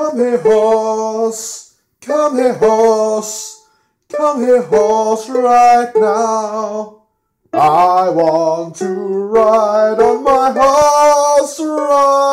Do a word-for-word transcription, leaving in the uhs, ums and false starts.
Come here, horse, come here, horse, come here, horse, right now. I want to ride on my horse right